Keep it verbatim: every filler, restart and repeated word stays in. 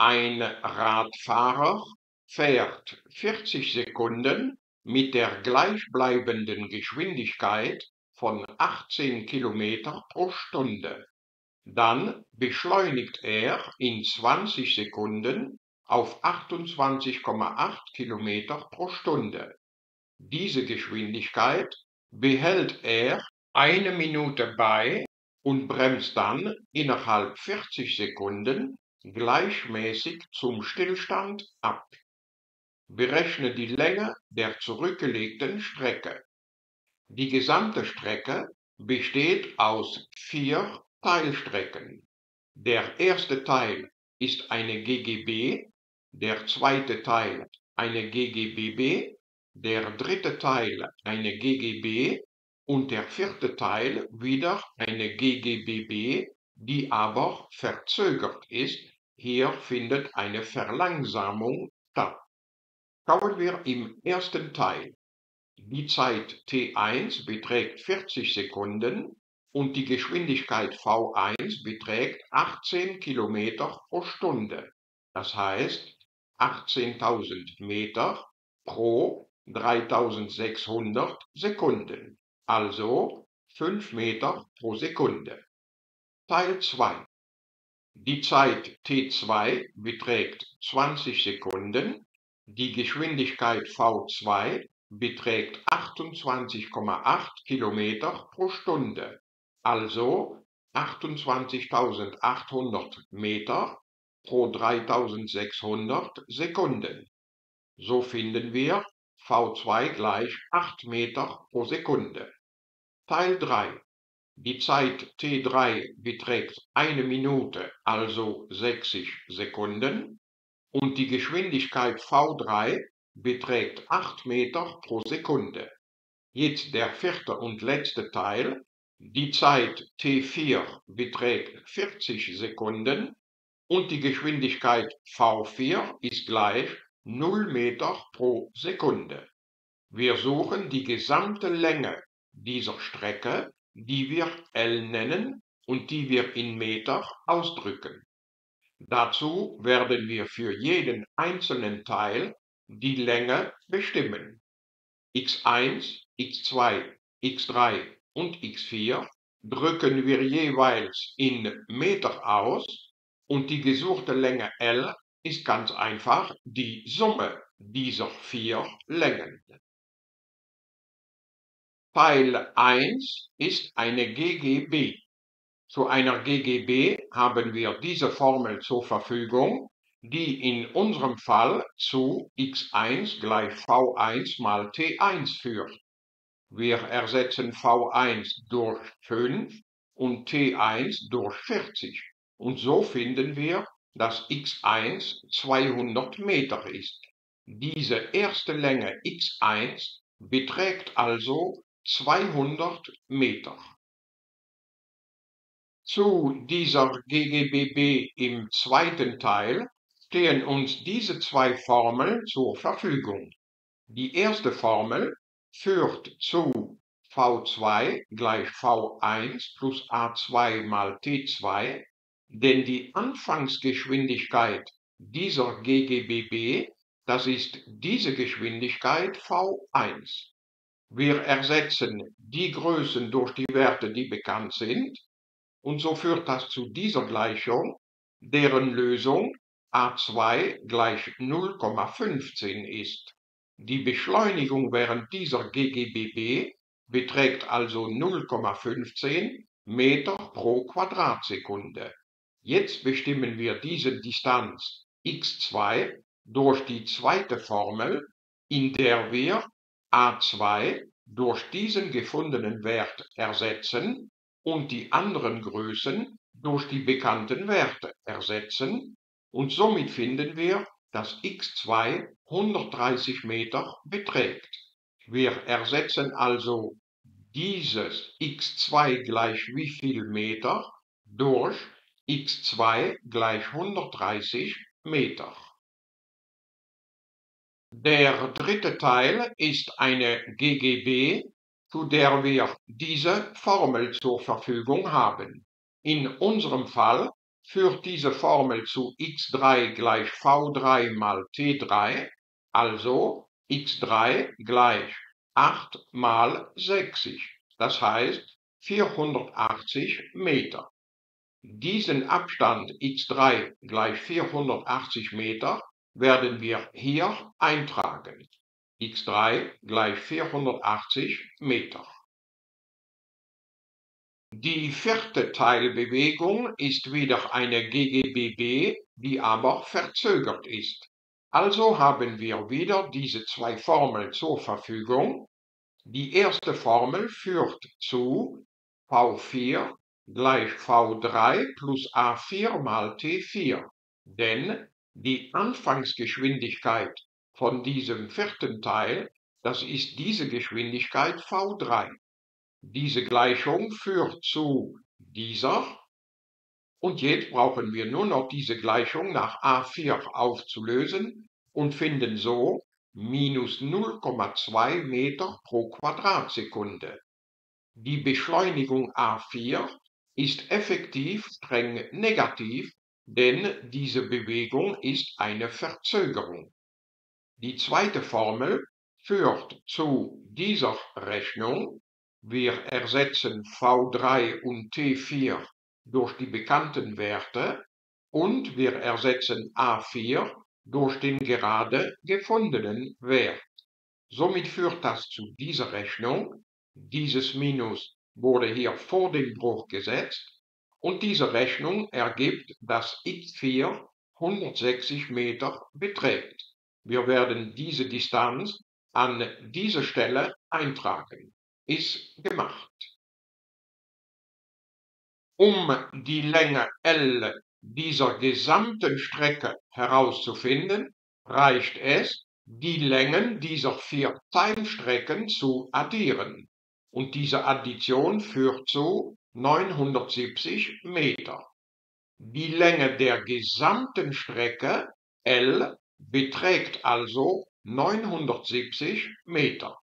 Ein Radfahrer fährt vierzig Sekunden mit der gleichbleibenden Geschwindigkeit von achtzehn Kilometer pro Stunde. Dann beschleunigt er in zwanzig Sekunden auf achtundzwanzig Komma acht Kilometer pro Stunde. Diese Geschwindigkeit behält er eine Minute bei und bremst dann innerhalb vierzig Sekunden gleichmäßig zum Stillstand ab. Berechne die Länge der zurückgelegten Strecke. Die gesamte Strecke besteht aus vier Teilstrecken. Der erste Teil ist eine G G B, der zweite Teil eine G G B B, der dritte Teil eine G G B und der vierte Teil wieder eine G G B B, die aber verzögert ist. Hier findet eine Verlangsamung statt. Schauen wir im ersten Teil. Die Zeit T eins beträgt vierzig Sekunden und die Geschwindigkeit V eins beträgt achtzehn Kilometer pro Stunde. Das heißt achtzehntausend Meter pro dreitausendsechshundert Sekunden, also fünf Meter pro Sekunde. Teil zwei. Die Zeit T zwei beträgt zwanzig Sekunden, die Geschwindigkeit V zwei beträgt achtundzwanzig Komma acht Kilometer pro Stunde, also achtundzwanzigtausendachthundert Meter pro dreitausendsechshundert Sekunden. So finden wir V zwei gleich acht Meter pro Sekunde. Teil drei. Die Zeit T drei beträgt eine Minute, also sechzig Sekunden, und die Geschwindigkeit V drei beträgt acht Meter pro Sekunde. Jetzt der vierte und letzte Teil. Die Zeit T vier beträgt vierzig Sekunden und die Geschwindigkeit V vier ist gleich null Meter pro Sekunde. Wir suchen die gesamte Länge dieser Strecke, die wir L nennen und die wir in Meter ausdrücken. Dazu werden wir für jeden einzelnen Teil die Länge bestimmen. x eins, x zwei, x drei und x vier drücken wir jeweils in Meter aus und die gesuchte Länge L ist ganz einfach die Summe dieser vier Längen. Teil eins ist eine G G B. Zu einer G G B haben wir diese Formel zur Verfügung, die in unserem Fall zu x eins gleich V eins mal T eins führt. Wir ersetzen V eins durch fünf und T eins durch vierzig und so finden wir, dass x eins zweihundert Meter ist. Diese erste Länge x eins beträgt also zweihundert Meter. Zu dieser G G B B im zweiten Teil stehen uns diese zwei Formeln zur Verfügung. Die erste Formel führt zu V zwei gleich V eins plus A zwei mal T zwei, denn die Anfangsgeschwindigkeit dieser G G B B, das ist diese Geschwindigkeit V eins. Wir ersetzen die Größen durch die Werte, die bekannt sind, und so führt das zu dieser Gleichung, deren Lösung A zwei gleich null Komma fünfzehn ist. Die Beschleunigung während dieser G G B B beträgt also null Komma fünfzehn Meter pro Quadratsekunde. Jetzt bestimmen wir diese Distanz x zwei durch die zweite Formel, in der wir A zwei durch diesen gefundenen Wert ersetzen und die anderen Größen durch die bekannten Werte ersetzen, und somit finden wir, dass x zwei hundertdreißig Meter beträgt. Wir ersetzen also dieses x zwei gleich wie viel Meter durch x zwei gleich hundertdreißig Meter. Der dritte Teil ist eine G G B, zu der wir diese Formel zur Verfügung haben. In unserem Fall führt diese Formel zu x drei gleich v drei mal t drei, also x drei gleich acht mal sechzig, das heißt vierhundertachtzig Meter. Diesen Abstand x drei gleich vierhundertachtzig Meter werden wir hier eintragen. x drei gleich vierhundertachtzig Meter. Die vierte Teilbewegung ist wieder eine G G B B, die aber verzögert ist. Also haben wir wieder diese zwei Formeln zur Verfügung. Die erste Formel führt zu v vier gleich v drei plus a vier mal t vier, denn die Anfangsgeschwindigkeit von diesem vierten Teil, das ist diese Geschwindigkeit v drei. Diese Gleichung führt zu dieser und jetzt brauchen wir nur noch diese Gleichung nach a vier aufzulösen und finden so minus null Komma zwei Meter pro Quadratsekunde. Die Beschleunigung a vier ist effektiv streng negativ, denn diese Bewegung ist eine Verzögerung. Die zweite Formel führt zu dieser Rechnung. Wir ersetzen v drei und t vier durch die bekannten Werte und wir ersetzen a vier durch den gerade gefundenen Wert. Somit führt das zu dieser Rechnung. Dieses Minus wurde hier vor den Bruch gesetzt und diese Rechnung ergibt, dass x vier hundertsechzig Meter beträgt. Wir werden diese Distanz an diese Stelle eintragen. Ist gemacht. Um die Länge L dieser gesamten Strecke herauszufinden, reicht es, die Längen dieser vier Teilstrecken zu addieren. Und diese Addition führt zu neunhundertsiebzig Meter. Die Länge der gesamten Strecke L beträgt also neunhundertsiebzig Meter.